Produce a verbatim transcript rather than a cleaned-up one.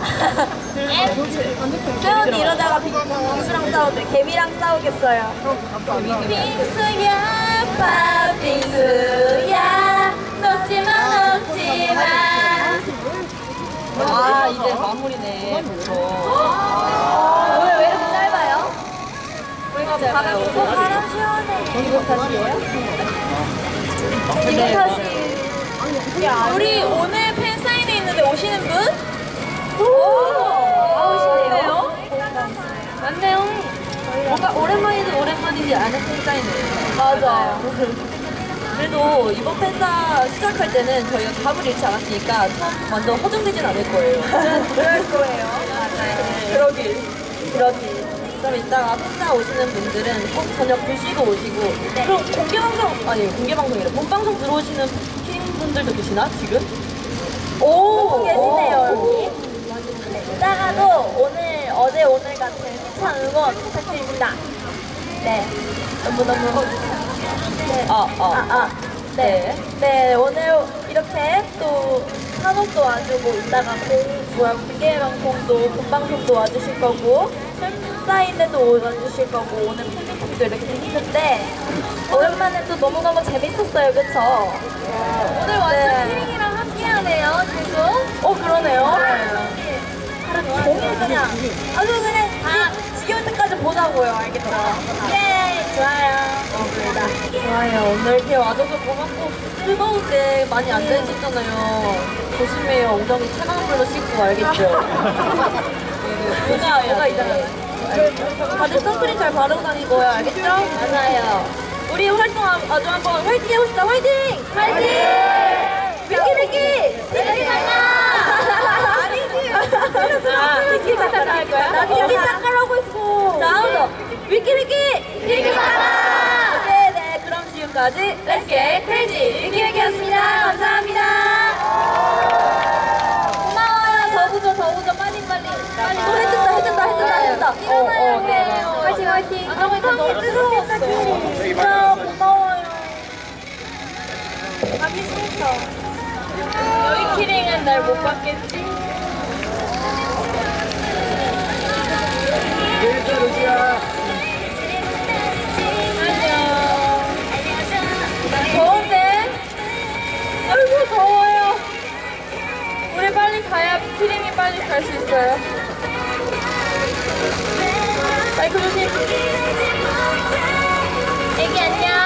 수연 이러다가 빙수랑 싸우대. 개미랑 싸우겠어요. 빙수야, 팥빙수야, 녹지마 녹지마. 아, 이제 마무리네. 오늘 왜 이렇게 짧아요? 우리가 바람, 어, 바람 시원해. 이거 탓이에요? 이거 탓이. 우리 오늘 팬사인회 있는데 오시는 분? 오! 오시네요? 맞네요. 뭔가 오랜만이도 오랜만이지 않은 팬사인회예요. 맞아요. 그래도 이번 팬사 시작할 때는 저희가 답을 잃지 않았으니까 처음 완전 허둥대진 않을 거예요. 그럴 거예요. 맞아요. 그러길. 그러길. 그럼 이따가 팬사 오시는 분들은 꼭 저녁 드시고 오시고. 네. 그럼 공개방송, 아니 공개방송이래. 본방송 들어오시는 키링분들도 계시나 지금? 오! 계시네요, 여기. 이따가도 오늘, 어제 오늘 같은 힘찬 응원 부탁드립니다. 네. 너무너무. 네. 아, 아. 아, 아. 네. 네, 오늘 이렇게 또 산업도 와주고, 이따가 공, 뭐야, 공개방송도, 본방송도 와주실 거고, 팬사인회도 와주실 거고, 오늘 팬미팅도 이렇게 했는데, 오랜만에 또 너무너무 재밌었어요, 그쵸? 오늘 완전 키링이랑 함께하네요, 계속. 어, 그러네요. 네. 하루 종일 그냥, 아주 그냥 다 지겨울 때까지 보자고요, 알겠죠? 예, 좋아요. 고맙습니다. 좋아요. 오늘 이렇게 와줘서 고맙고 뜨거운데 많이 앉아있었잖아요. 조심해요. 엉덩이 차가운 물로 씻고 알겠죠? 뭐가 뭐가 이상하네. 다들 선크림 잘 바르고 다니고요. 알겠죠? 맞아요. 우리 활동 아- 아주 한번 화이팅 해봅시다. 화이팅! 화이팅! 미끼미끼! 미끼 닦아! 아니지! 미끼 닦아라 할 거야? 나 미끼 닦으라고 했어. 다음으로 미끼미끼! 미끼 닦아! 네네. 그럼 지금까지 Let's get crazy! 미끼미끼였습니다. 감사합니다. 고마워요. 더 부져, 더 부져. 빨리, 빨리. 빨리. 어, 해준다, 해준다, 해준다, 해준다. 어, 어, 네. 화이팅, 화이팅. 아, 너무 너무 뜨거웠어. 진짜 고마워요. 가기 싫어. 여기 키링은 날 못 봤겠지? 안녕. 더운데? 아이고 더워요. 우리 빨리 가야 키링이 빨리 갈 수 있어요. 마이크 조심. 애기 안녕.